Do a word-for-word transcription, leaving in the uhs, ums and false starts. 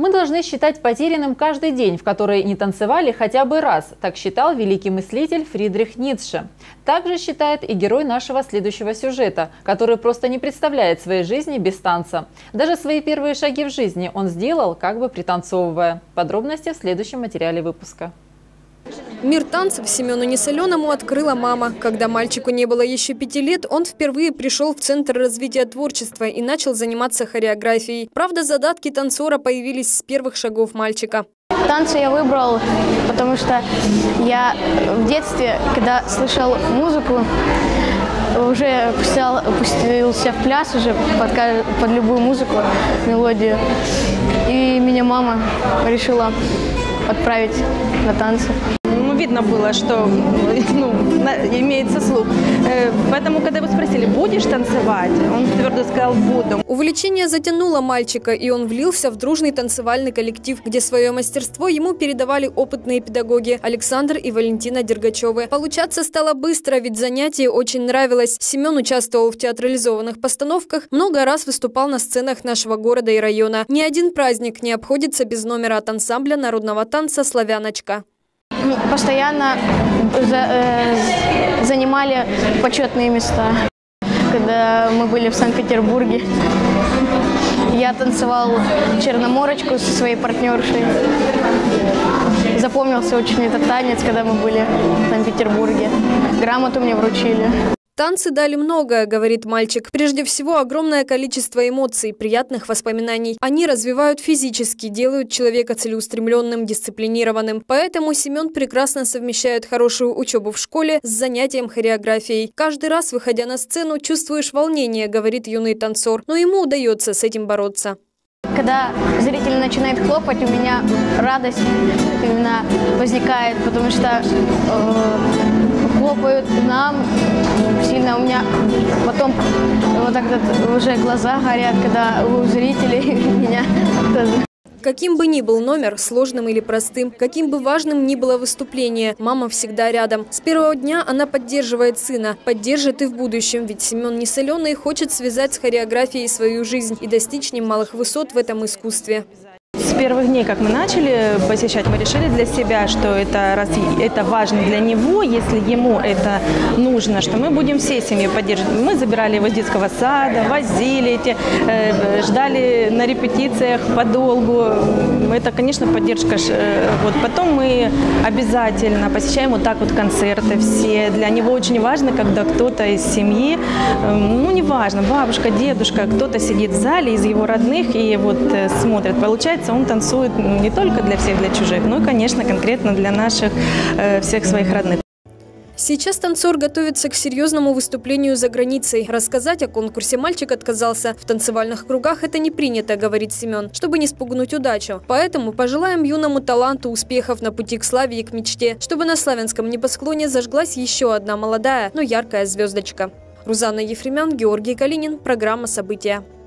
Мы должны считать потерянным каждый день, в который не танцевали хотя бы раз. Так считал великий мыслитель Фридрих Ницше. Также считает и герой нашего следующего сюжета, который просто не представляет своей жизни без танца. Даже свои первые шаги в жизни он сделал, как бы пританцовывая. Подробности в следующем материале выпуска. Мир танцев Семену Несоленому открыла мама. Когда мальчику не было еще пяти лет, он впервые пришел в Центр развития творчества и начал заниматься хореографией. Правда, задатки танцора появились с первых шагов мальчика. Танцы я выбрал, потому что я в детстве, когда слышал музыку, уже пустил, пустился в пляс уже под, под любую музыку, мелодию. И меня мама решила отправить на танцы. Ну, видно было, что ну, имеется слух. Поэтому, когда его спросили, будешь танцевать, он твердо сказал, буду. Увлечение затянуло мальчика, и он влился в дружный танцевальный коллектив, где свое мастерство ему передавали опытные педагоги Александр и Валентина Дергачевы. Получаться стало быстро, ведь занятие очень нравилось. Семен участвовал в театрализованных постановках, много раз выступал на сценах нашего города и района. Ни один праздник не обходится без номера от ансамбля народного танца «Славяночка». Постоянно за, э, занимали почетные места. Когда мы были в Санкт-Петербурге, я танцевал черноморочку со своей партнершей. Запомнился очень этот танец, когда мы были в Санкт-Петербурге. Грамоту мне вручили. Танцы дали многое, говорит мальчик. Прежде всего, огромное количество эмоций, приятных воспоминаний. Они развивают физически, делают человека целеустремленным, дисциплинированным. Поэтому Семен прекрасно совмещает хорошую учебу в школе с занятием хореографией. Каждый раз, выходя на сцену, чувствуешь волнение, говорит юный танцор. Но ему удается с этим бороться. Когда зритель начинает хлопать, у меня радость именно возникает, потому что э, хлопают нам сильно. У меня потом вот так вот уже глаза горят, когда у зрителей меня тоже. Каким бы ни был номер, сложным или простым, каким бы важным ни было выступление, мама всегда рядом. С первого дня она поддерживает сына, поддержит и в будущем, ведь Семен Несоленый хочет связать с хореографией свою жизнь и достичь немалых высот в этом искусстве. С первых дней, как мы начали посещать, мы решили для себя, что это, раз это важно для него, если ему это нужно, что мы будем всей семьей поддерживать. Мы забирали его с детского сада, возили, эти, э, ждали на репетициях подолгу. Это, конечно, поддержка. Вот. Потом мы обязательно посещаем вот так вот концерты все. Для него очень важно, когда кто-то из семьи, э, ну неважно, бабушка, дедушка, кто-то сидит в зале из его родных и вот э, смотрит. Получается, он танцует не только для всех, для чужих, но и, конечно, конкретно для наших, э, всех своих родных. Сейчас танцор готовится к серьезному выступлению за границей. Рассказать о конкурсе мальчик отказался. В танцевальных кругах это не принято, говорит Семен, чтобы не спугнуть удачу. Поэтому пожелаем юному таланту успехов на пути к славе и к мечте, чтобы на славянском небосклоне зажглась еще одна молодая, но яркая звездочка. Рузанна Ефремян, Георгий Калинин. Программа «События».